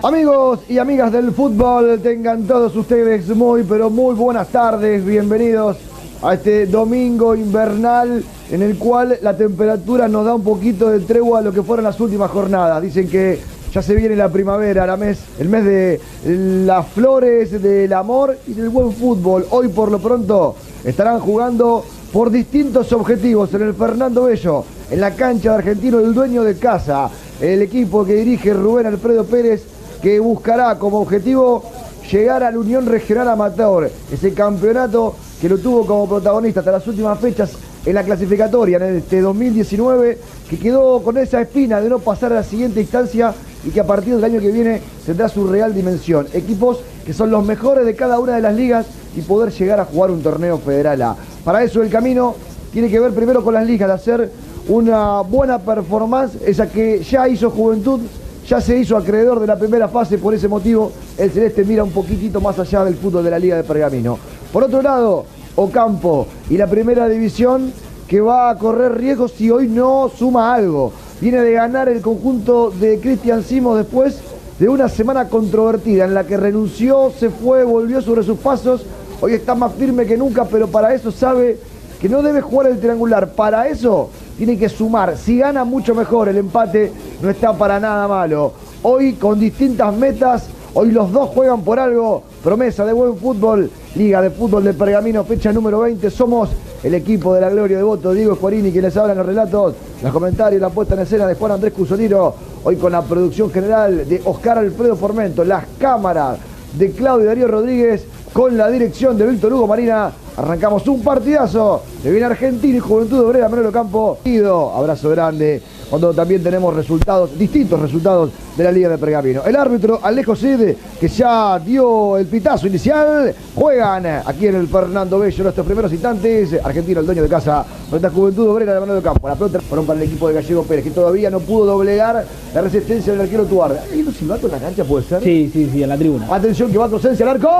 Amigos y amigas del fútbol, tengan todos ustedes muy pero muy buenas tardes, bienvenidos a este domingo invernal en el cual la temperatura nos da un poquito de tregua a lo que fueron las últimas jornadas. Dicen que ya se viene la primavera, el mes de las flores, del amor y del buen fútbol. Hoy por lo pronto estarán jugando por distintos objetivos en el Fernando Bello, en la cancha de Argentino, el dueño de casa, el equipo que dirige Rubén Alfredo Pérez, que buscará como objetivo llegar a la Unión Regional Amateur, ese campeonato que lo tuvo como protagonista hasta las últimas fechas en la clasificatoria, en este 2019, que quedó con esa espina de no pasar a la siguiente instancia y que a partir del año que viene tendrá su real dimensión. Equipos que son los mejores de cada una de las ligas y poder llegar a jugar un torneo federal A. Para eso el camino tiene que ver primero con las ligas, de hacer una buena performance, esa que ya hizo Juventud, ya se hizo acreedor de la primera fase. Por ese motivo el Celeste mira un poquitito más allá del fútbol de la Liga de Pergamino. Por otro lado, Ocampo y la primera división, que va a correr riesgos si hoy no suma algo. Viene de ganar el conjunto de Cristian Simos después de una semana controvertida en la que renunció, se fue, volvió sobre sus pasos. Hoy está más firme que nunca, pero para eso sabe que no debe jugar el triangular. Para eso tiene que sumar. Si gana, mucho mejor. El empate no está para nada malo. Hoy con distintas metas, hoy los dos juegan por algo. Promesa de buen fútbol, Liga de Fútbol de Pergamino, fecha número 20. Somos el equipo de la gloria de voto, Diego Escuarini, quienes hablan los relatos, los comentarios, la puesta en escena de Juan Andrés Cusolino. Hoy con la producción general de Oscar Alfredo Formento, las cámaras de Claudio Darío Rodríguez, con la dirección de Víctor Hugo Marina. Arrancamos un partidazo de bien Argentino y Juventud Obrera, Manuel Ocampo. Abrazo grande, cuando también tenemos resultados, distintos resultados de la Liga de Pergamino. El árbitro Alejo Cid, que ya dio el pitazo inicial. Juegan aquí en el Fernando Bello en estos primeros instantes. Argentino, el dueño de casa, frente a Juventud Obrera de Manuel Ocampo. La pelota fueron para el equipo de Gallego Pérez, que todavía no pudo doblegar la resistencia del arquero Tuarde. ¿Hay un silbato en la cancha, puede ser? Sí, en la tribuna. Atención, que va Cosensia al arco.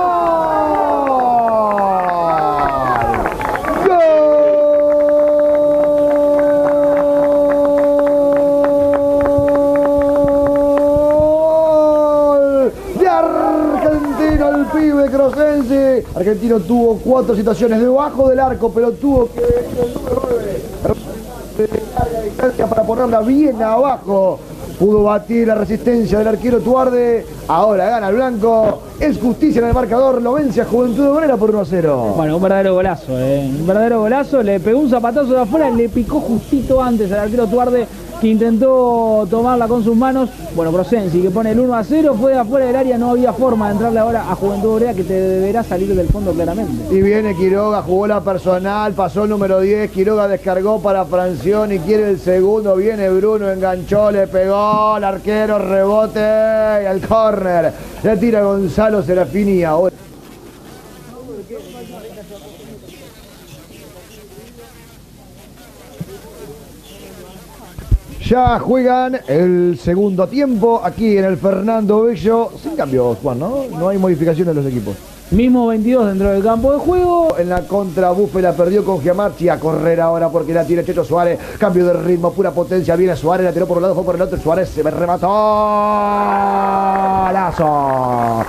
Argentino tuvo 4 situaciones debajo del arco, pero tuvo que el número 9 larga distancia para ponerla bien abajo. Pudo batir la resistencia del arquero Tuarde. Ahora gana el blanco. Es justicia en el marcador. Lo vence a Juventud Obrera por 1-0. Bueno, un verdadero golazo, un verdadero golazo. Le pegó un zapatazo de afuera, le picó justito antes al arquero Tuarde, que intentó tomarla con sus manos. Bueno, Prosensi, que pone el 1-0, fue de afuera del área, no había forma de entrarle ahora a Juventud Obrera, que te deberá salir del fondo claramente. Y viene Quiroga, jugó la personal, pasó el número 10, Quiroga descargó para Francioni, quiere el segundo, viene Bruno, enganchó, le pegó al arquero, rebote y al córner. Le tira Gonzalo Serafini ahora. Ya juegan el segundo tiempo aquí en el Fernando Bello. Sin cambios, Juan, ¿no? No hay modificaciones de los equipos. Mismo 22 dentro del campo de juego. En la contra, Buffe la perdió con Giamarchi. A correr ahora porque la tiene Checho Suárez. Cambio de ritmo, pura potencia. Viene Suárez, la tiró por un lado, fue por el otro. Suárez se remató. ¡Golazo!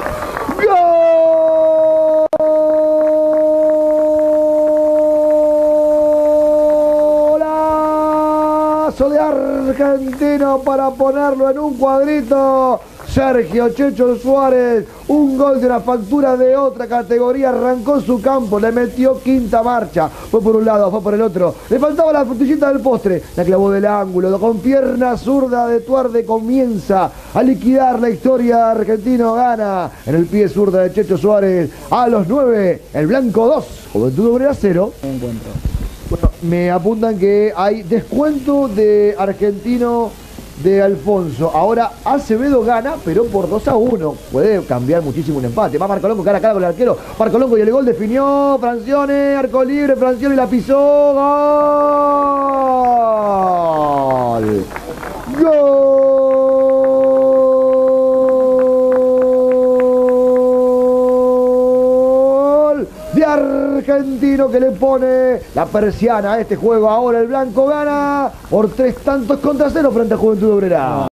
De Argentino para ponerlo en un cuadrito. Sergio Checho Suárez, un gol de una factura de otra categoría. Arrancó su campo, le metió quinta marcha, fue por un lado, fue por el otro, le faltaba la frutillita del postre, la clavó del ángulo, con pierna zurda de Tuarde comienza a liquidar la historia. Argentino gana en el pie zurda de Checho Suárez a los 9, el blanco 2, Juventud Obrera 0. Encuentro. Bueno, me apuntan que hay descuento de Argentino de Alfonso. Ahora Acevedo gana, pero por 2-1. Puede cambiar muchísimo un empate. Va Marcolongo cara a cara con el arquero. Marcolongo y el gol definió. Francioni, arco libre. Francioni la pisó. ¡Gol! ¡Gol! De Argentino, que le pone la persiana a este juego. Ahora el blanco gana por 3 tantos contra 0 frente a Juventud Obrera.